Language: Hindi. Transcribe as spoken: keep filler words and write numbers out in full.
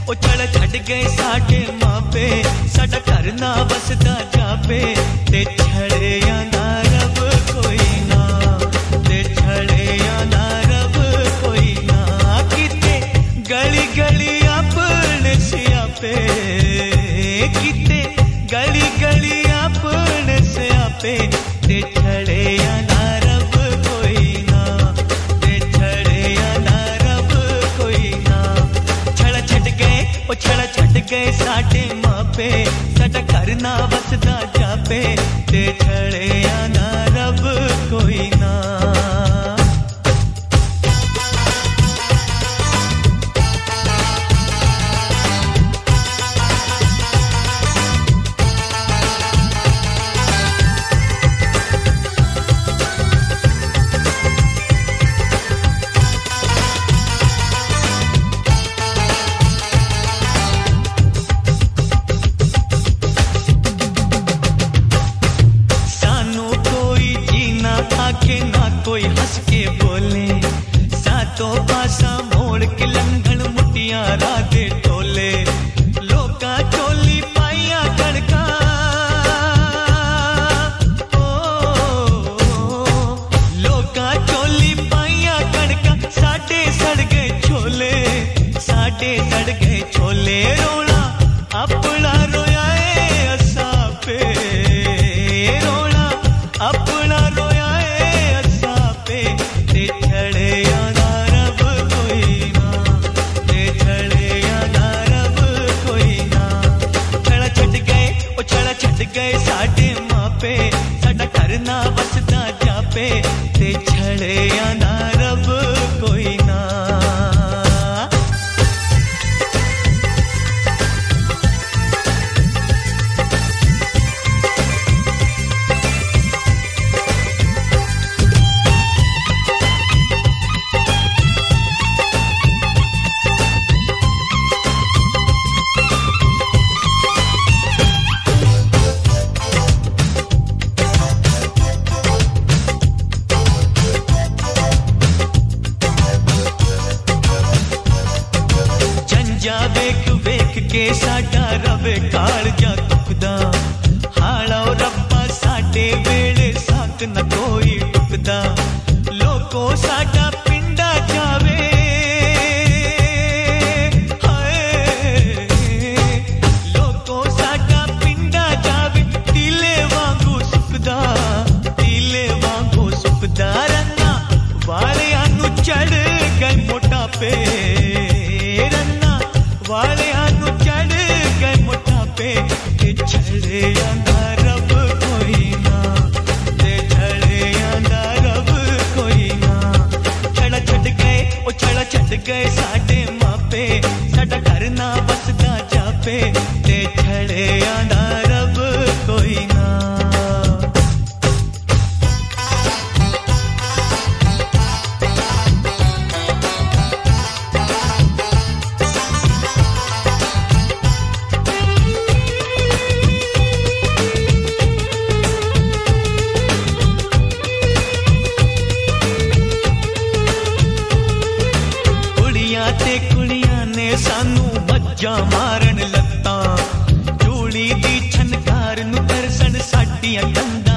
ओ छड़ छड़ गए साडे मापे साडा घर ना बसदा जापे ते छड़े या ना रब कोई ना ते छड़े या ना रब कोई ना किते गली गली अपने सियापे किते गली गली अपने सियापे ते छड़े या ना रब कोई ना ते छड़े या ना रब कोई ना छड़ा छड़ गए ओ छड़ा छड़ गए साडे मापे साडा घर ना बसदा जापे ते छड़े या ना रब कोई ना। के ना कोई हंस के बोले सातों पासा मोड़ के लंघन मुटिया राधे टोले लोका चोली पाइया कड़का ओ लोका चोली पाइया कड़का साडे सड़ गए छोले साडे सड़ गए छोले रोना अपना रोया असा पे रोना अपना रोया ते छड़े या ना रब कोई ना ते छड़े या ना रब कोई ना छड़ा छड़ गए ओ छड़ा छड़ गए साडे मापे साडा घर ना बसदा जापे ते छड़े या ना रब कोई ना। जा वेख वेख के साडा रवे काल जा टुकदा हाड़ा रब्बा साडे वेले साक न कोई टुकदा लोको साडा पिंडा जावे हाय लोको साडा पिंडा जावे तीले वांगू सुकदा तीले वांगू सुकदा रन्ना वाले आनू चढ़ गए मोटापे रन्ना वाले आनू चढ़ गए मोटापे ते छड़े या ना रब कोई ना ते छड़े या ना रब कोई ना छड़ा छड़ गए ओ छड़ा छड़ गए साडे मापे साडा घर ना बसदा जापे ते छड़े या ना रब कोई ना। ते कुड़ियां ने सानू मज्जा मारन लत्ता चूड़ी दी छनकार नू करसन साडियां कंधा